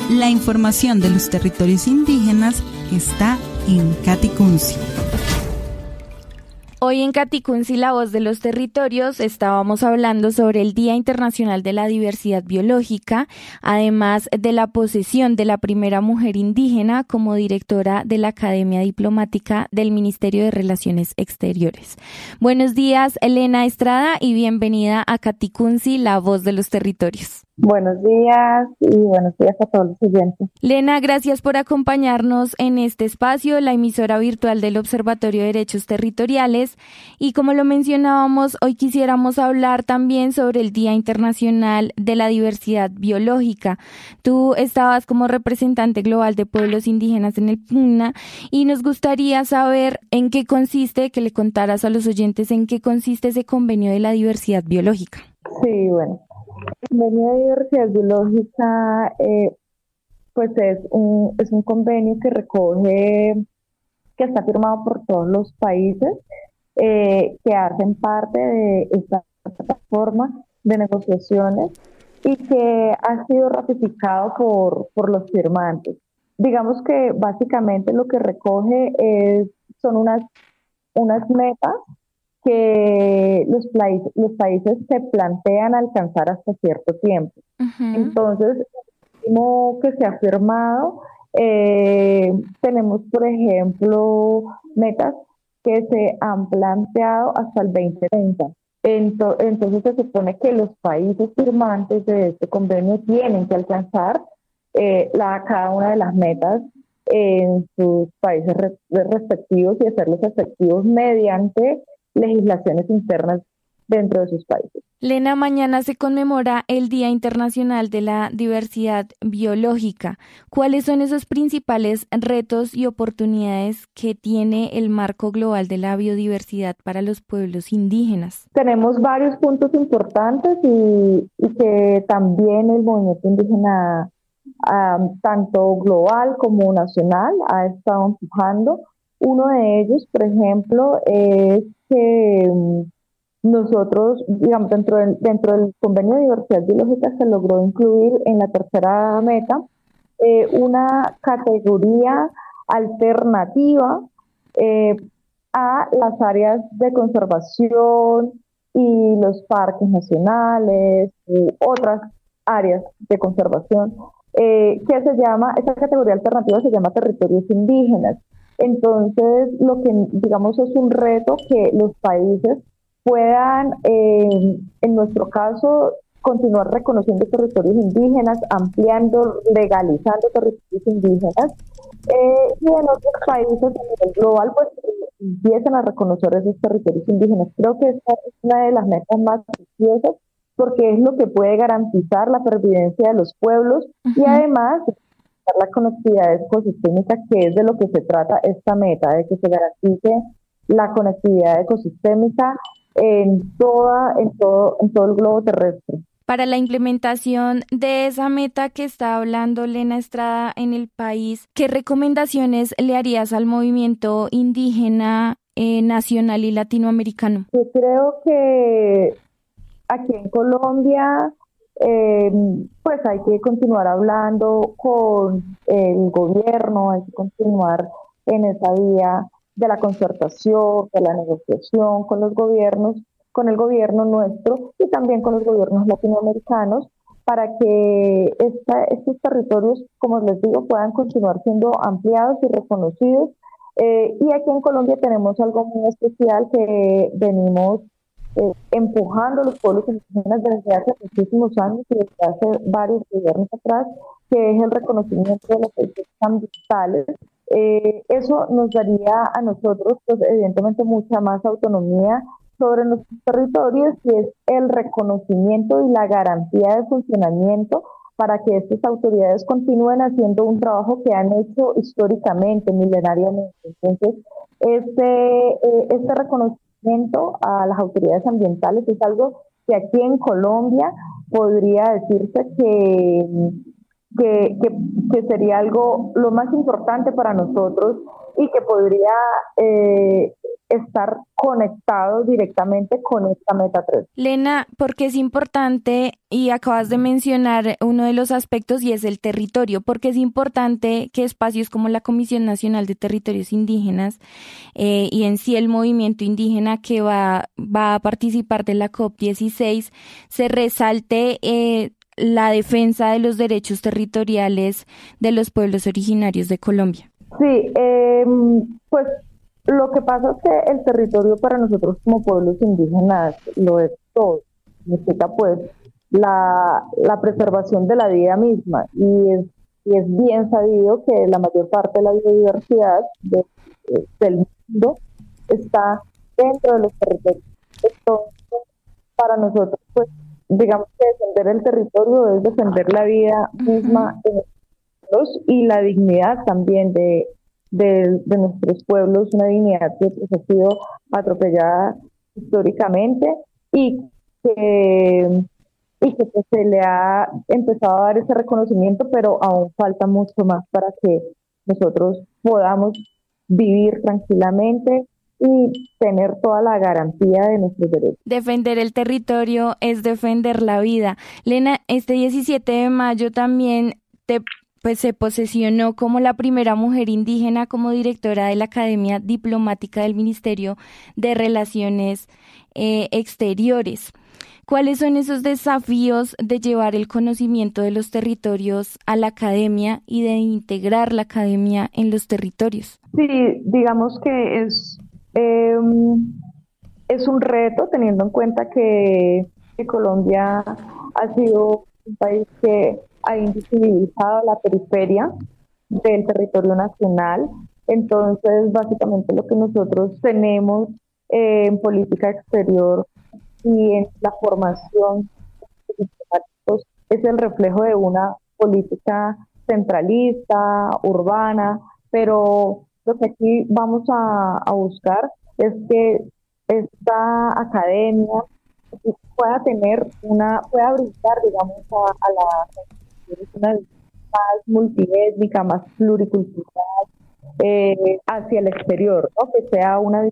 La información de los territorios indígenas está en Caticunci. Hoy en Caticunci, la voz de los territorios, estábamos hablando sobre el Día Internacional de la Diversidad Biológica, además de la posesión de la primera mujer indígena como directora de la Academia Diplomática del Ministerio de Relaciones Exteriores. Buenos días, Elena Estrada, y bienvenida a Caticunci, la voz de los territorios. Buenos días y buenos días a todos los oyentes. Lena, gracias por acompañarnos en este espacio, la emisora virtual del Observatorio de Derechos Territoriales. Y como lo mencionábamos, hoy quisiéramos hablar también sobre el Día Internacional de la Diversidad Biológica. Tú estabas como representante global de pueblos indígenas en el PUNA y nos gustaría saber en qué consiste, que le contaras a los oyentes en qué consiste ese convenio de la diversidad biológica. Sí, bueno. El convenio de diversidad biológica pues es un convenio que recoge, que está firmado por todos los países que hacen parte de esta plataforma de negociaciones y que ha sido ratificado por los firmantes. Digamos que básicamente lo que recoge son unas metas que los países se plantean alcanzar hasta cierto tiempo. Uh-huh. Entonces, el último que se ha firmado, tenemos, por ejemplo, metas que se han planteado hasta el 2030. Entonces, se supone que los países firmantes de este convenio tienen que alcanzar cada una de las metas en sus países respectivos y hacerlos efectivos mediante legislaciones internas dentro de sus países. Lena, mañana se conmemora el Día Internacional de la Diversidad Biológica. ¿Cuáles son esos principales retos y oportunidades que tiene el marco global de la biodiversidad para los pueblos indígenas? Tenemos varios puntos importantes y que también el movimiento indígena, tanto global como nacional, ha estado empujando. Uno de ellos, por ejemplo, es que nosotros, digamos, dentro del convenio de diversidad biológica se logró incluir en la tercera meta una categoría alternativa a las áreas de conservación y los parques nacionales u otras áreas de conservación, esa categoría alternativa se llama territorios indígenas. Entonces, lo que digamos es un reto que los países puedan, en nuestro caso, continuar reconociendo territorios indígenas, ampliando, legalizando territorios indígenas, y en otros países a nivel global, pues empiezan a reconocer esos territorios indígenas. Creo que esta es una de las metas más ambiciosas porque es lo que puede garantizar la pervivencia de los pueblos. Uh-huh. Y además la conectividad ecosistémica, que es de lo que se trata esta meta, de que se garantice la conectividad ecosistémica en todo el globo terrestre. Para la implementación de esa meta que está hablando Lena Estrada en el país, ¿qué recomendaciones le harías al movimiento indígena nacional y latinoamericano? Yo creo que aquí en Colombia pues hay que continuar hablando con el gobierno, hay que continuar en esa vía de la concertación, de la negociación con los gobiernos, con el gobierno nuestro y también con los gobiernos latinoamericanos para que estos territorios, como les digo, puedan continuar siendo ampliados y reconocidos. Y aquí en Colombia tenemos algo muy especial que venimos empujando a los pueblos indígenas desde hace muchísimos años y desde hace varios gobiernos atrás, que es el reconocimiento de los derechos ambientales. Eso nos daría a nosotros, pues evidentemente, mucha más autonomía sobre nuestros territorios y es el reconocimiento y la garantía de funcionamiento para que estas autoridades continúen haciendo un trabajo que han hecho históricamente, milenariamente. Entonces, este reconocimiento a las autoridades ambientales es algo que aquí en Colombia podría decirse que sería algo lo más importante para nosotros y que podría estar conectados directamente con esta meta 3. Lena, porque es importante, y acabas de mencionar uno de los aspectos y es el territorio, porque es importante que espacios como la Comisión Nacional de Territorios Indígenas y en sí el movimiento indígena que va a participar de la COP16 se resalte la defensa de los derechos territoriales de los pueblos originarios de Colombia. Sí, pues lo que pasa es que el territorio para nosotros como pueblos indígenas lo es todo. Significa pues la preservación de la vida misma y es bien sabido que la mayor parte de la biodiversidad del mundo está dentro de los territorios. Entonces, para nosotros, pues digamos que defender el territorio es defender la vida misma en y la dignidad también de nuestros pueblos, una dignidad que pues, ha sido atropellada históricamente y que pues, se le ha empezado a dar ese reconocimiento, pero aún falta mucho más para que nosotros podamos vivir tranquilamente y tener toda la garantía de nuestros derechos. Defender el territorio es defender la vida. Lena, este 17 de mayo también pues se posesionó como la primera mujer indígena como directora de la Academia Diplomática del Ministerio de Relaciones Exteriores. ¿Cuáles son esos desafíos de llevar el conocimiento de los territorios a la academia y de integrar la academia en los territorios? Sí, digamos que es un reto teniendo en cuenta que Colombia ha sido un país que ha invisibilizado la periferia del territorio nacional. Entonces, básicamente lo que nosotros tenemos en política exterior y en la formación de diplomáticos es el reflejo de una política centralista, urbana, pero lo que aquí vamos a buscar es que esta academia pueda brindar, digamos, a la una más multiétnica, más pluricultural, hacia el exterior, ¿no? Que sea una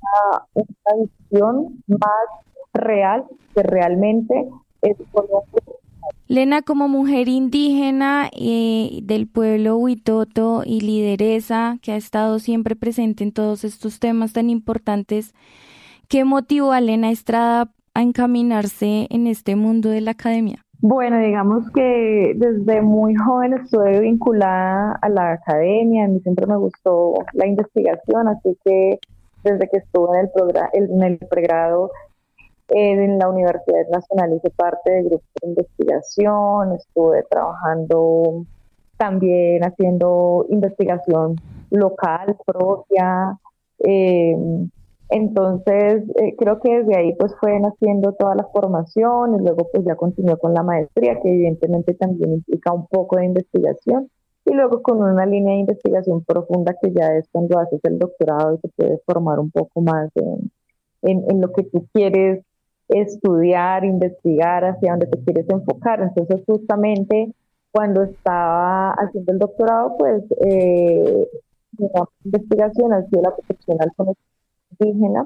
visión más real, que realmente es Colombia. Lena, como mujer indígena del pueblo Huitoto y lideresa que ha estado siempre presente en todos estos temas tan importantes, ¿qué motivó a Lena Estrada a encaminarse en este mundo de la academia? Bueno, digamos que desde muy joven estuve vinculada a la academia, a mí siempre me gustó la investigación, así que desde que estuve en el pregrado en la Universidad Nacional hice parte del grupo de investigación, estuve trabajando también haciendo investigación local propia, entonces creo que desde ahí pues fue naciendo toda la formación y luego pues ya continué con la maestría que evidentemente también implica un poco de investigación y luego con una línea de investigación profunda que ya es cuando haces el doctorado y te puedes formar un poco más en lo que tú quieres estudiar, investigar, hacia dónde te quieres enfocar. Entonces justamente cuando estaba haciendo el doctorado pues mi investigación ha sido la protección al conocimiento indígena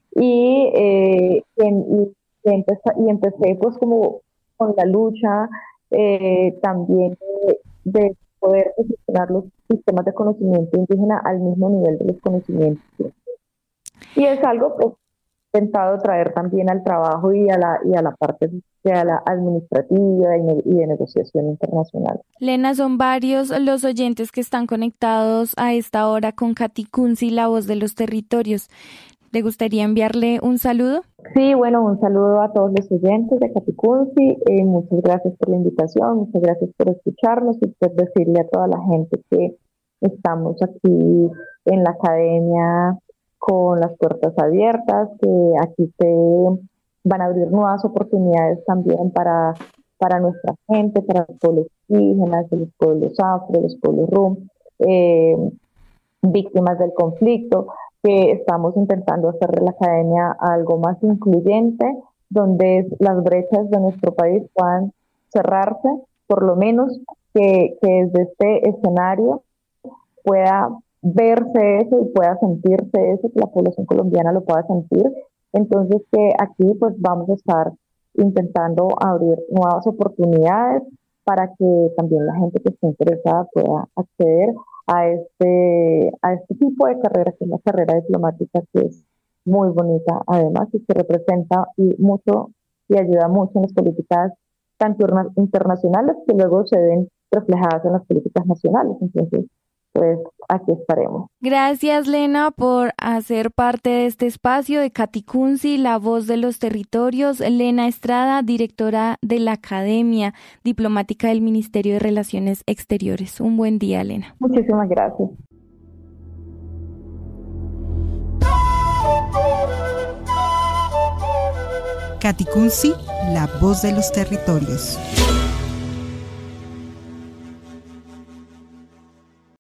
y empecé pues como con la lucha también de poder posicionar los sistemas de conocimiento indígena al mismo nivel de los conocimientos. Y es algo que he intentado traer también al trabajo y a la parte administrativa y de negociación internacional. Lena, son varios los oyentes que están conectados a esta hora con Katy Kunze, la voz de los territorios. ¿Le gustaría enviarle un saludo? Sí, bueno, un saludo a todos los oyentes de Katy Kunze. Muchas gracias por la invitación, muchas gracias por escucharnos y por decirle a toda la gente que estamos aquí en la academia con las puertas abiertas, que aquí se van a abrir nuevas oportunidades también para nuestra gente, para los pueblos indígenas, los pueblos afro, los pueblos rum, víctimas del conflicto, que estamos intentando hacer de la academia algo más incluyente, donde las brechas de nuestro país puedan cerrarse, por lo menos que desde este escenario pueda verse eso y pueda sentirse eso, que la población colombiana lo pueda sentir. Entonces que aquí pues vamos a estar intentando abrir nuevas oportunidades para que también la gente que esté interesada pueda acceder a este tipo de carrera, que es la carrera diplomática, que es muy bonita además y que representa mucho y ayuda mucho en las políticas tanto internacionales que luego se ven reflejadas en las políticas nacionales. Entonces, pues aquí estaremos. Gracias, Lena, por hacer parte de este espacio de Katicunsi, la voz de los territorios. Lena Estrada, directora de la Academia Diplomática del Ministerio de Relaciones Exteriores. Un buen día, Lena. Muchísimas gracias. Katicunsi, la voz de los territorios.